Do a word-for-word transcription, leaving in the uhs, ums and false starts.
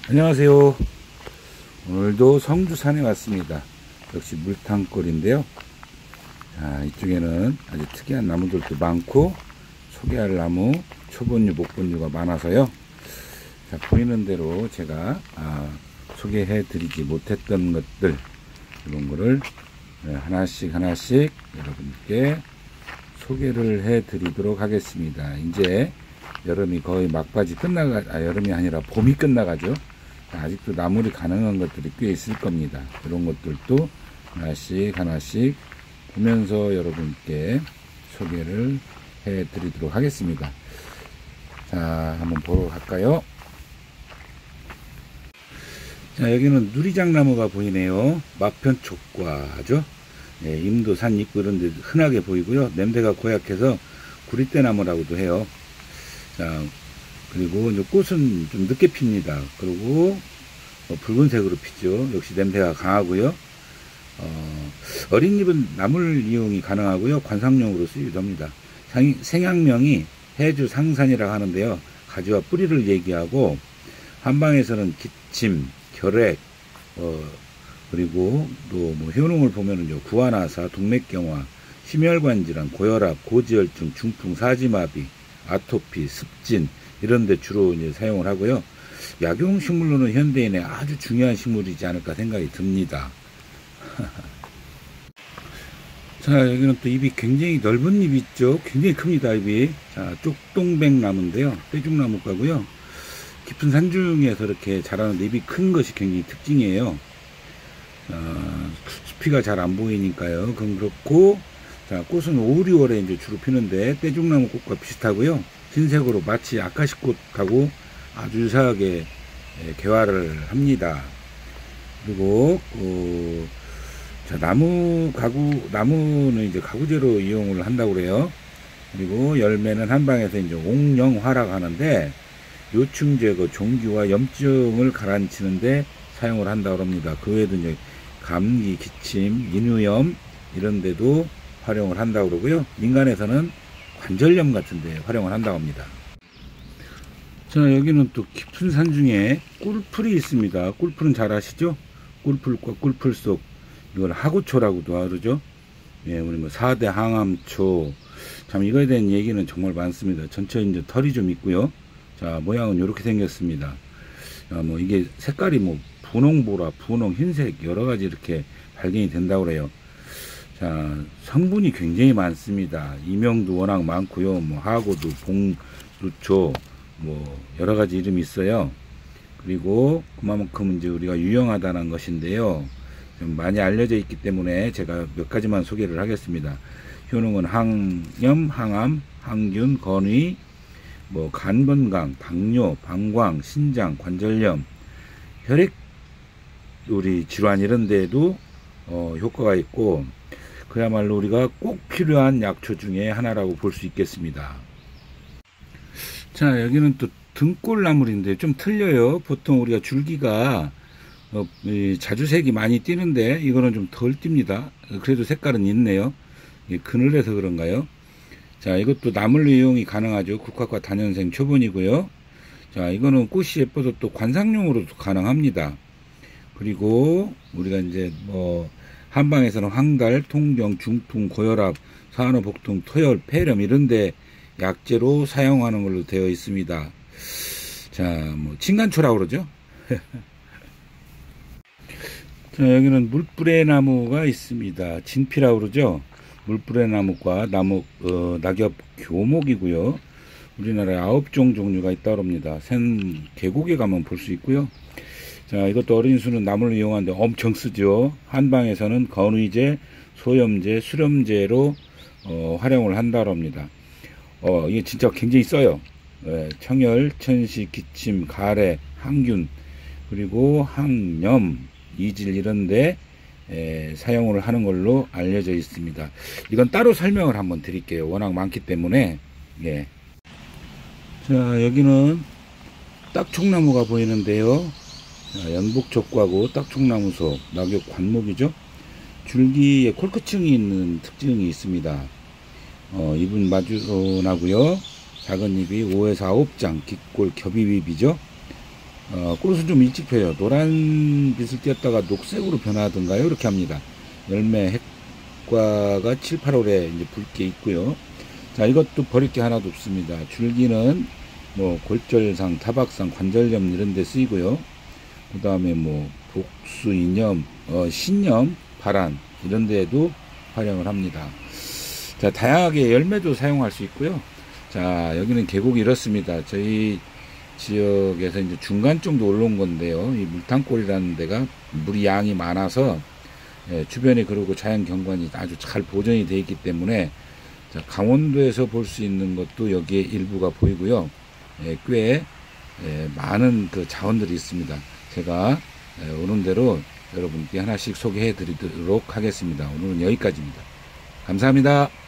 안녕하세요. 오늘도 성주산에 왔습니다. 역시 물탕골인데요. 자, 이쪽에는 아주 특이한 나무들도 많고 소개할 나무, 초본류, 목본류가 많아서요. 자, 보이는 대로 제가 아, 소개해 드리지 못했던 것들, 이런 거를 하나씩 하나씩 여러분께 소개를 해 드리도록 하겠습니다. 이제 여름이 거의 막바지 끝나가, 아, 여름이 아니라 봄이 끝나가죠. 아직도 나물이 가능한 것들이 꽤 있을 겁니다. 이런 것들도 하나씩 하나씩 보면서 여러분께 소개를 해 드리도록 하겠습니다. 자, 한번 보러 갈까요? 자, 여기는 누리장나무가 보이네요. 마편촉과죠. 네, 임도 산 있고 이런 데 흔하게 보이고요. 냄새가 고약해서 구리대나무라고도 해요. 자, 그리고 이제 꽃은 좀 늦게 핍니다. 그리고 어, 붉은색으로 피죠. 역시 냄새가 강하고요. 어, 어린 잎은 나물 이용이 가능하고요. 관상용으로 쓰기도 합니다. 상, 생양명이 해주 상산이라고 하는데요. 가지와 뿌리를 얘기하고, 한방에서는 기침, 결핵, 어, 그리고 또 뭐 효능을 보면은요, 구안하사, 동맥경화, 심혈관 질환, 고혈압, 고지혈증, 중풍, 사지마비, 아토피, 습진 이런 데 주로 이제 사용을 하고요. 약용 식물로는 현대인의 아주 중요한 식물이지 않을까 생각이 듭니다. 자, 여기는 또 잎이 굉장히 넓은 잎이 있죠. 굉장히 큽니다, 잎이. 자, 쪽동백나무인데요. 빼죽나무가고요. 깊은 산중에서 이렇게 자라는 잎이 큰 것이 굉장히 특징이에요. 어, 숲이가 잘 안 보이니까요. 그건 그렇고, 자, 꽃은 오, 유월에 이제 주로 피는데, 떼죽나무 꽃과 비슷하고요. 흰색으로 마치 아카시 꽃하고 아주 유사하게 개화를 합니다. 그리고, 어, 자, 나무, 가구, 나무는 이제 가구재로 이용을 한다고 그래요. 그리고 열매는 한방에서 이제 옥령화라고 하는데, 요충 제거, 종기와 염증을 가라앉히는데 사용을 한다고 합니다. 그 외에도 이제 감기, 기침, 인후염 이런 데도 활용을 한다고 그러고요. 인간에서는 관절염 같은 데 활용을 한다고 합니다. 자, 여기는 또 깊은 산 중에 꿀풀이 있습니다. 꿀풀은 잘 아시죠? 꿀풀과 꿀풀 속, 이걸 하구초라고도 하죠. 예, 우리 뭐 사 대 항암초. 참 이거에 대한 얘기는 정말 많습니다. 전체 이제 털이 좀 있고요. 자, 모양은 이렇게 생겼습니다. 아, 뭐 이게 색깔이 뭐 분홍보라, 분홍, 흰색 여러 가지 이렇게 발견이 된다고 그래요. 자, 성분이 굉장히 많습니다. 이명도 워낙 많고요. 뭐 하고도, 봉루초, 뭐 여러 가지 이름이 있어요. 그리고 그만큼 이제 우리가 유용하다는 것인데요. 좀 많이 알려져 있기 때문에 제가 몇 가지만 소개를 하겠습니다. 효능은 항염, 항암, 항균, 건위, 뭐 간건강, 당뇨, 방광, 신장, 관절염, 혈액 우리 질환 이런 데에도 어, 효과가 있고, 그야말로 우리가 꼭 필요한 약초 중에 하나라고 볼 수 있겠습니다. 자, 여기는 또 등골나물인데 좀 틀려요. 보통 우리가 줄기가 어, 자주색이 많이 띄는데 이거는 좀 덜 띕니다. 그래도 색깔은 있네요. 그늘에서 그런가요? 자, 이것도 나물 이용이 가능하죠. 국화과 단연생 초본이고요. 자, 이거는 꽃이 예뻐서 또 관상용으로도 가능합니다. 그리고 우리가 이제 뭐 한방에서는 황달, 통병, 중풍, 고혈압, 산후복통, 토열, 폐렴 이런데 약재로 사용하는 걸로 되어 있습니다. 자, 뭐 진간초라고 그러죠. 자, 여기는 물뿌레 나무가 있습니다. 진피라고 그러죠. 물뿌레 나무과 나무, 어, 낙엽 교목이고요. 우리나라에 아홉 종 종류가 있다고 합니다. 산 계곡에 가면 볼 수 있고요. 자, 이것도 어린 수는 나무를 이용하는데 엄청 쓰죠. 한방에서는 건의제, 소염제, 수렴제로 어, 활용을 한다고 합니다. 어, 이게 진짜 굉장히 써요. 예, 청열, 천식, 기침, 가래, 항균, 그리고 항염, 이질 이런데 에, 사용을 하는 걸로 알려져 있습니다. 이건 따로 설명을 한번 드릴게요. 워낙 많기 때문에. 예. 자, 여기는 딱총나무가 보이는데요. 자, 연복촉과고 딱총나무속, 낙엽 관목이죠. 줄기에 콜크층이 있는 특징이 있습니다. 어, 잎은 마주나고요. 작은 잎이 오에서 아홉 장, 깃골 겹입입이죠. 어, 꽃은 좀 일찍 펴요. 노란 빛을 띄었다가 녹색으로 변하던가요? 이렇게 합니다. 열매 핵과가 칠, 팔월에 이제 붉게 있고요. 자, 이것도 버릴 게 하나도 없습니다. 줄기는 뭐 골절상, 타박상, 관절염 이런 데 쓰이고요. 그 다음에 뭐 복수, 이념, 어, 신념, 발안 이런 데에도 활용을 합니다. 자, 다양하게 열매도 사용할 수 있고요. 자, 여기는 계곡이 이렇습니다. 저희 지역에서 이제 중간 정도 올라온 건데요. 이 물탕골이라는 데가 물이 양이 많아서 예, 주변에 그리고 자연 경관이 아주 잘 보존이 되어 있기 때문에 자, 강원도에서 볼 수 있는 것도 여기에 일부가 보이고요. 예, 꽤 예, 많은 그 자원들이 있습니다. 제가 예, 오는 대로 여러분께 하나씩 소개해 드리도록 하겠습니다. 오늘은 여기까지입니다. 감사합니다.